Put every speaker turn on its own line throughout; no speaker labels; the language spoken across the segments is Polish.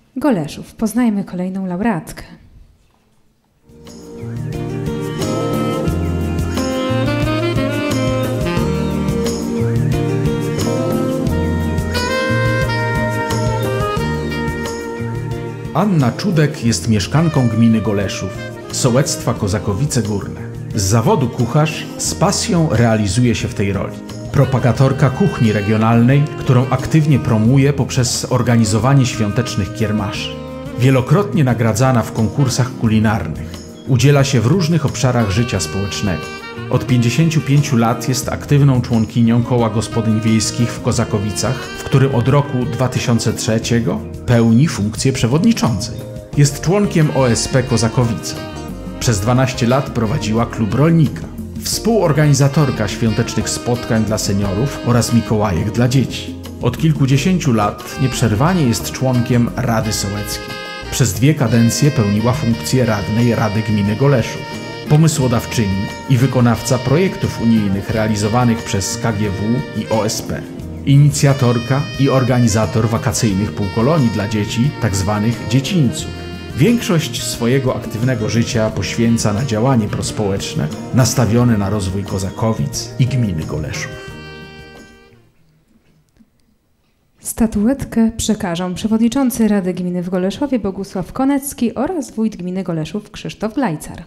Goleszów. Poznajmy kolejną laureatkę.
Anna Czudek jest mieszkanką gminy Goleszów, sołectwa Kozakowice Górne. Z zawodu kucharz z pasją realizuje się w tej roli. Propagatorka kuchni regionalnej, którą aktywnie promuje poprzez organizowanie świątecznych kiermaszy. Wielokrotnie nagradzana w konkursach kulinarnych. Udziela się w różnych obszarach życia społecznego. Od 55 lat jest aktywną członkinią Koła Gospodyń Wiejskich w Kozakowicach, w którym od roku 2003 pełni funkcję przewodniczącej. Jest członkiem OSP Kozakowice. Przez 12 lat prowadziła klub rolnika. Współorganizatorka świątecznych spotkań dla seniorów oraz Mikołajek dla dzieci. Od kilkudziesięciu lat nieprzerwanie jest członkiem Rady Sołeckiej. Przez 2 kadencje pełniła funkcję radnej Rady Gminy Goleszów. Pomysłodawczyni i wykonawca projektów unijnych realizowanych przez KGW i OSP. Inicjatorka i organizator wakacyjnych półkolonii dla dzieci, tzw. dziecińców. Większość swojego aktywnego życia poświęca na działanie prospołeczne nastawione na rozwój Kozakowic i gminy Goleszów.
Statuetkę przekażą przewodniczący Rady Gminy w Goleszowie Bogusław Konecki oraz wójt gminy Goleszów Krzysztof Glajcar.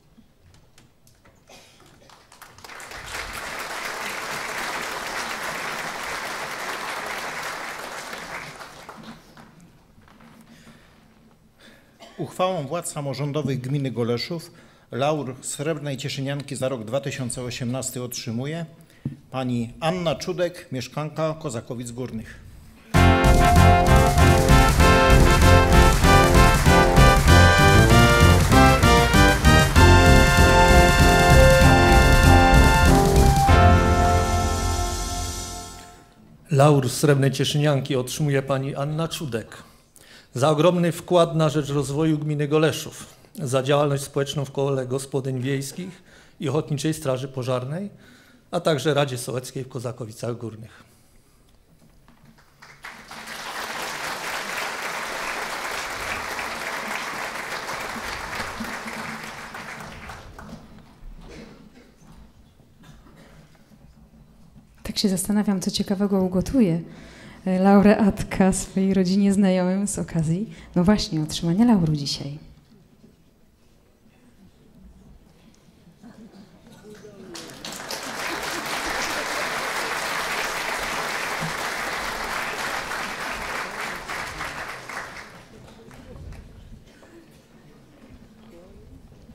Uchwałą władz samorządowych gminy Goleszów laur Srebrnej Cieszynianki za rok 2018 otrzymuje pani Anna Czudek, mieszkanka Kozakowic Górnych.
Laur Srebrnej Cieszynianki otrzymuje pani Anna Czudek za ogromny wkład na rzecz rozwoju gminy Goleszów, za działalność społeczną w Kole Gospodyń Wiejskich i Ochotniczej Straży Pożarnej, a także Radzie Sołeckiej w Kozakowicach Górnych.
Tak się zastanawiam, co ciekawego ugotuje laureatka swojej rodzinie znajomym z okazji, no właśnie, otrzymania lauru dzisiaj.